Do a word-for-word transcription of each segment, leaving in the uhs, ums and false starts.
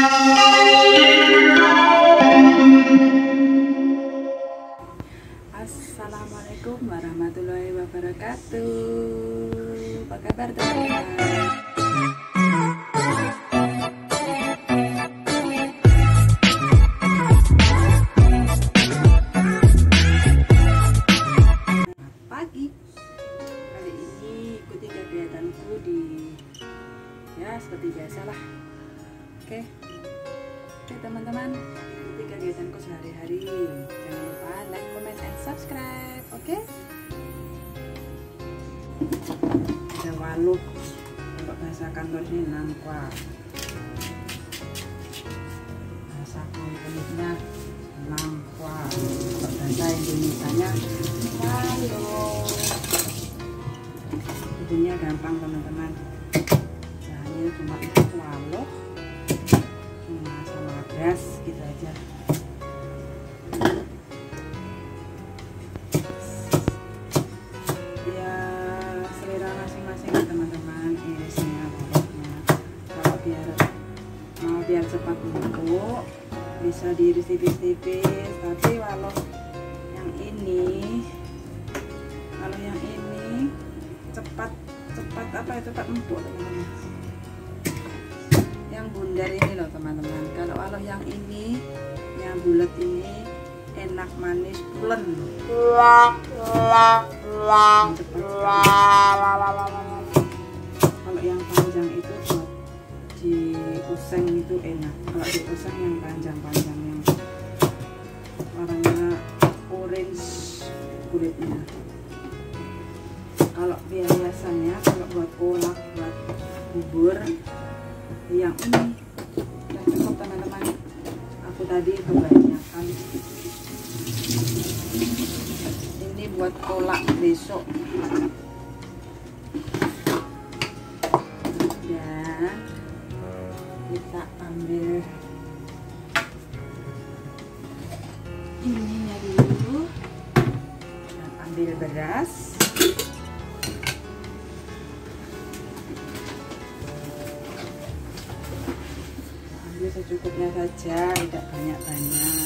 Assalamualaikum warahmatullahi wabarakatuh. Apa kabar teman-teman? Pagi kali ini ikuti kegiatanku di ya seperti biasalah. Oke, oke teman-teman, ikuti kegiatanku sehari-hari. Jangan lupa like, comment, and subscribe. Oke? Ada waluh, kalau bahasa kantornya nangkwa, bahasa kantornya nangkwa, kalau bahasa Indonesianya waluh. Bikinnya gampang teman-teman, bahannya cuma itu waluh sama beras gitu aja. Ya selera masing-masing teman-teman isinya pokoknya. Kalau biar mau biar cepat empuk bisa diiris tipis-tipis, tapi walau yang ini kalau yang ini cepat cepat apa ya cepat empuk teman-teman. Yang bundar ini loh teman-teman. Kalau walau yang ini yang bulat ini enak manis pulen. Kalau yang panjang itu buat diuseng itu enak. Kalau diuseng yang panjang-panjang yang warnanya orange kulitnya. Kalau biasanya kalau buat kolak, buat bubur yang ini yang cukup teman-teman. Aku tadi kebanyakan ini buat kolak besok. Dan kita ambil ininya dulu dan ambil beras. Secukupnya saja, tidak banyak-banyak,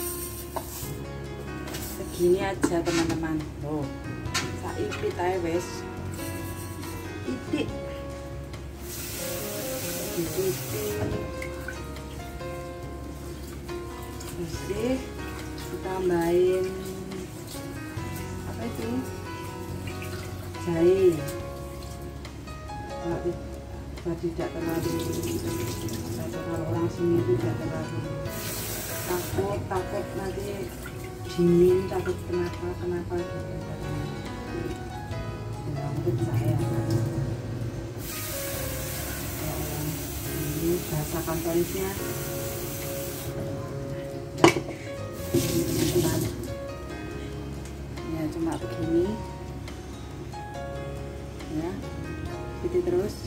segini aja teman-teman. Oh, saipit ae wes titik titik bersih, ditambahin apa itu jahe. Kalau tidak terlalu, kalau orang sini itu tidak terlalu takut takut nanti dingin, takut kenapa kenapa gitu. Nah, untuk saya ini bahasa kantorisnya teman-teman ya cuma begini ya, gitu terus.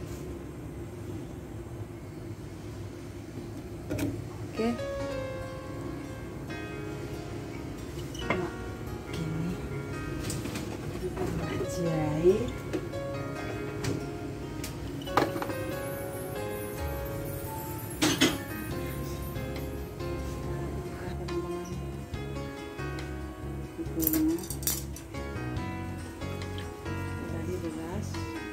Oke, nah, gini ditambah jahe, teman-teman, buburnya tadi beras.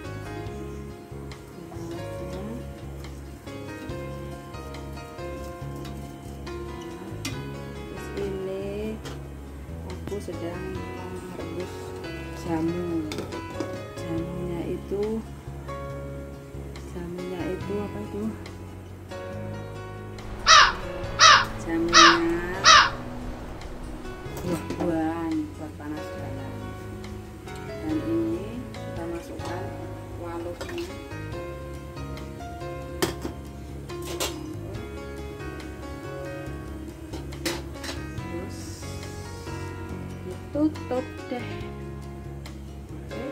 Sedang merebus jamu. Jamunya itu jamunya itu apa itu? Jamunya buah-buahan buat panas dada. Dan ini kita masukkan waluhnya. Tutup deh. Oke.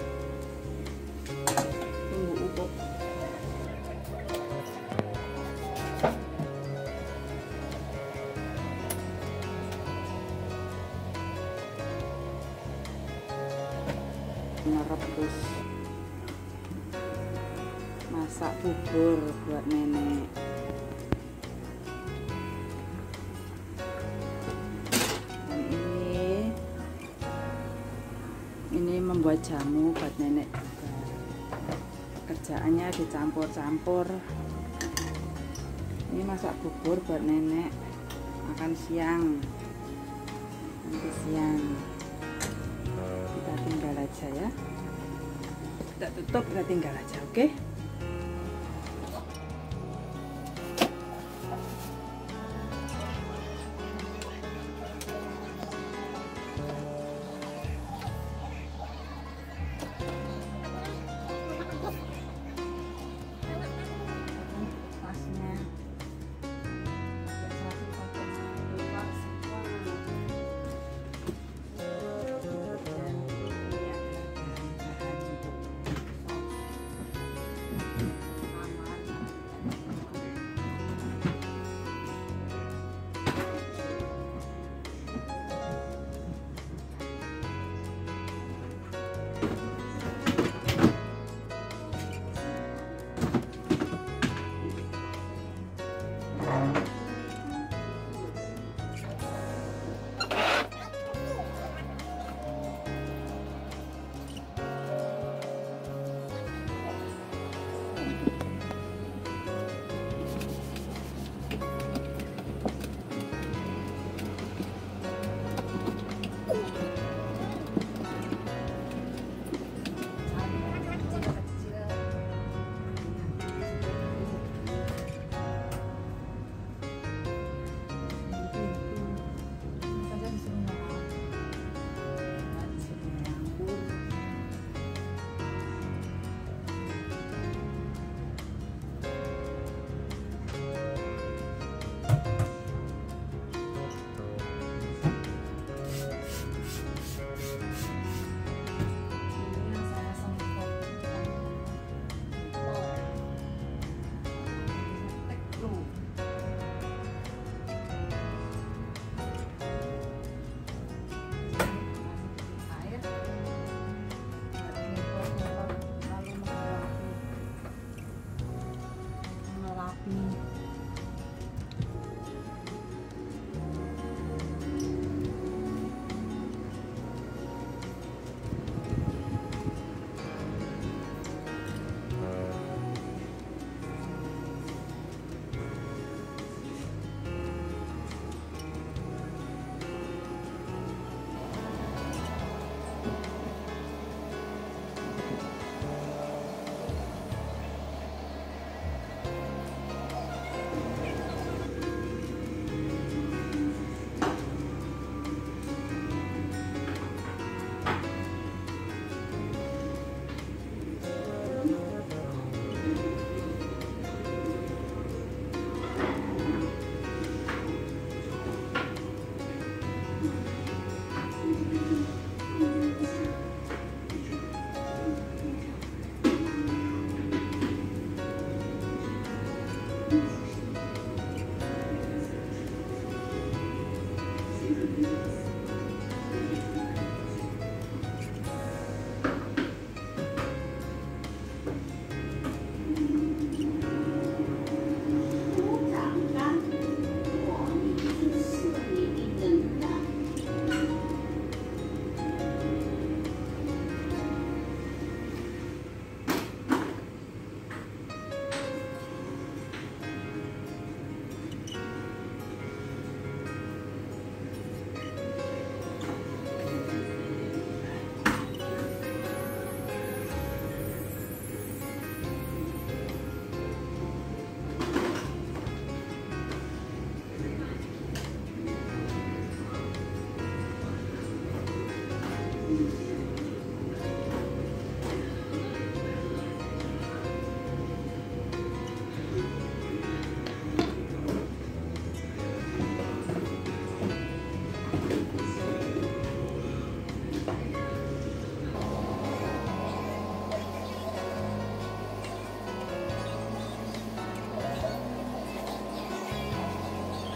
Tunggu ubuk. Merebus masak bubur buat nenek. membuat jamu buat nenek juga. Kerjaannya dicampur-campur. Ini masak bubur buat nenek makan siang. Nanti siang kita tinggal aja ya. Kita tutup, kita tinggal aja, oke? Okay?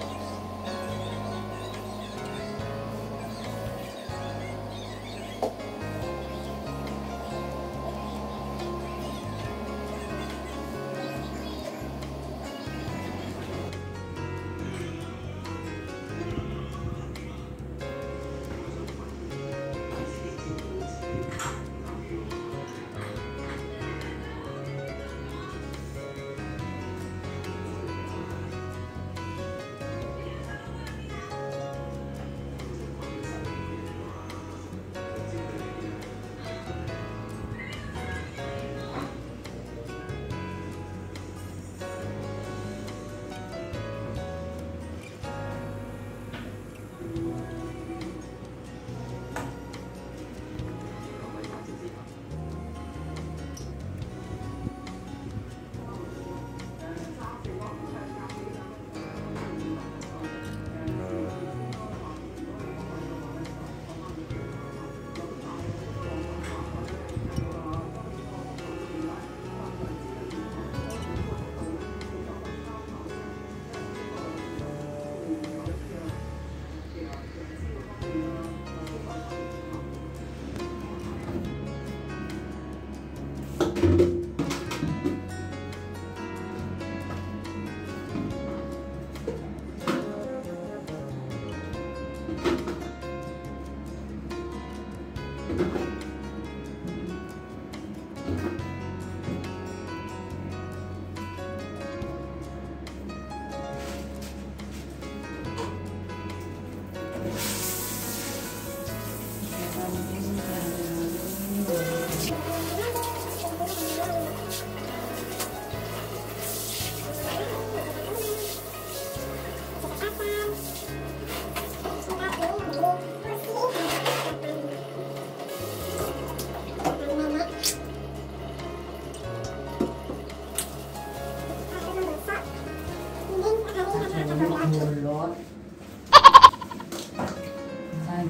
Oke.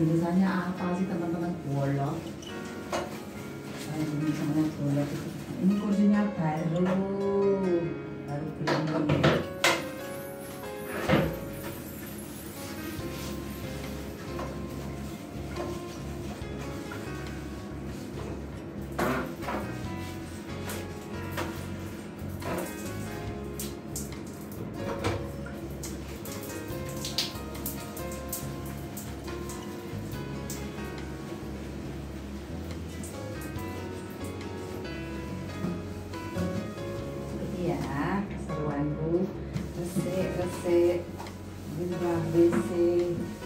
tulisannya apa sih teman-teman? Bolot. Saya tulisannya bolot. Ini kursinya baru, baru beli. Ya, keseruanku resik resik limbah W C.